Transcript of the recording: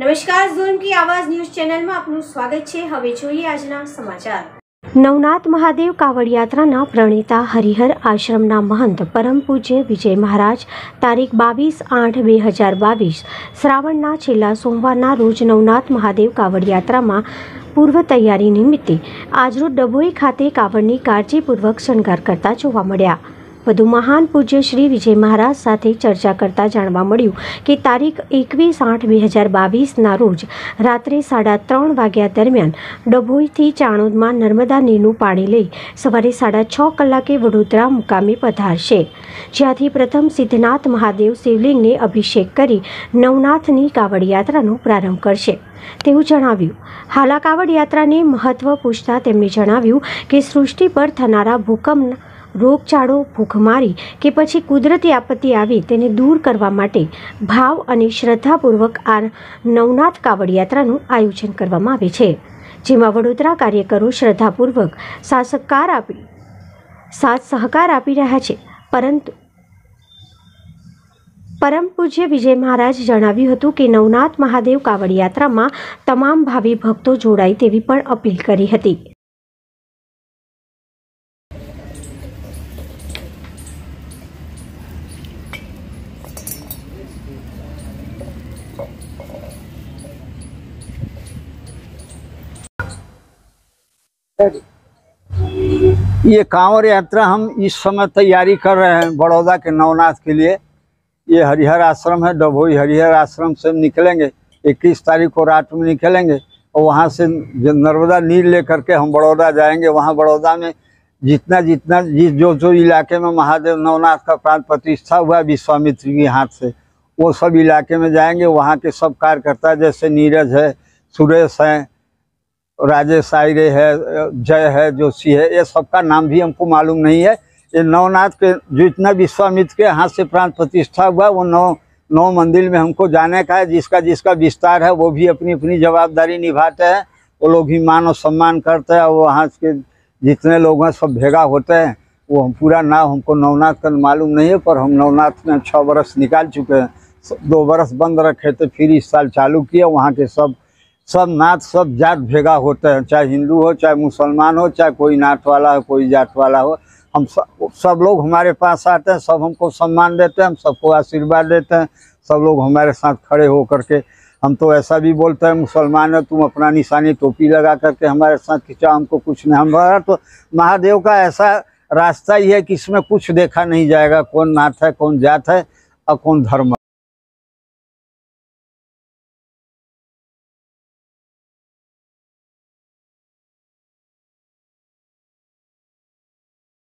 નમસ્કાર, ઝૂમ की आवाज न्यूज चैनल में आपનું સ્વાગત છે। હવે જોઈએ આજના સમાચાર। નવનાથ મહાદેવ કાવડ યાત્રાના પ્રણેતા હરિહર આશ્રમના મહંત પરમ પૂજ્ય વિજય મહારાજ તારીખ 22/8/2022 શ્રાવણના છેલ્લા સોમવારના રોજ નવનાથ મહાદેવ કાવડ યાત્રામાં પૂર્વ તૈયારી નિમિત્તે આજરોજ ડભોઈ ખાતે કાવડની કાળજીપૂર્વક શણગાર કરતા જોવા મળ્યા। વધુ મહાન પૂજ્ય શ્રી વિજય મહારાજ સાથે ચર્ચા કરતા જાણવા મળ્યું કે તારીખ 21/8/2022ના રોજ રાત્રે 3:30 વાગ્યા દરમિયાન ડભોઈથી ચાણોદમાં નર્મદા નીરનું પાણી લઈ સવારે 6:30 કલાકે વડોદરા મુકામે પધારશે, જ્યાંથી પ્રથમ સિદ્ધનાથ મહાદેવ શિવલિંગને અભિષેક કરી નવનાથની કાવડ યાત્રાનો પ્રારંભ કરશે તેવું જણાવ્યું। હાલ આ કાવડ યાત્રાને મહત્વ પૂછતા તેમણે જણાવ્યું કે સૃષ્ટિ પર થનારા ભૂકંપ, રોગચાળો, ભૂખમારી કે પછી કુદરતી આપત્તિ આવે તેને દૂર કરવા માટે ભાવ અને શ્રદ્ધાપૂર્વક આ નવનાથ કાવડ યાત્રાનું આયોજન કરવામાં આવે છે, જેમાં વડોદરા કાર્યકરો શ્રદ્ધાપૂર્વક સાથ સહકાર આપી રહ્યા છે। પરંતુ પરમ પૂજ્ય વિજય મહારાજ જણાવ્યું હતું કે નવનાથ મહાદેવ કાવડ યાત્રામાં તમામ ભાવિ ભક્તો જોડાય તેવી પણ અપીલ કરી હતી। ये कांवड़ यात्रा हम इस समय तैयारी कर रहे हैं बड़ौदा के नवनाथ के लिए। ये हरिहर आश्रम है, डभोई हरिहर आश्रम से निकलेंगे। 21 तारीख को रात में निकलेंगे और वहाँ से नर्मदा नीर लेकर के हम बड़ौदा जाएंगे। वहाँ बड़ौदा में जितना जो इलाके में महादेव नवनाथ का प्राण प्रतिष्ठा हुआ विश्वामित्र के हाथ से, वो सब इलाके में जाएंगे। वहाँ के सब कार्यकर्ता जैसे नीरज है, सुरेश है, राजेश आयरे है, जय है, जोशी है, ये सबका नाम भी हमको मालूम नहीं है। ये नवनाथ के जो इतना विश्वामित्र के हाथ से प्राण प्रतिष्ठा हुआ वो नौ मंदिर में हमको जाने का है। जिसका विस्तार है वो भी अपनी अपनी जवाबदारी निभाते हैं। वो लोग भी मान और सम्मान करते हैं। वो वहाँ के जितने लोग हैं सब भेगा होते हैं। वो हम पूरा नाम हमको नवनाथ का मालूम नहीं है, पर हम नवनाथ में 6 बरस निकाल चुके हैं। 2 बरस बंद रखे थे, फिर इस साल चालू किया। वहाँ के सब नाथ सब जात भेगा होते हैं, चाहे हिंदू हो, चाहे मुसलमान हो, चाहे कोई नाथ वाला हो, कोई जात वाला हो। हम सब लोग हमारे पास आते हैं, सब हमको सम्मान देते हैं, हम सबको आशीर्वाद देते हैं। सब लोग हमारे साथ खड़े हो करके, हम तो ऐसा भी बोलते हैं, मुसलमान है तुम अपना निशानी टोपी लगा करके हमारे साथ खिंचा, हमको कुछ नहीं। हमारा तो महादेव का ऐसा रास्ता ही है कि इसमें कुछ देखा नहीं जाएगा, कौन नाथ है, कौन जात है और कौन धर्म है।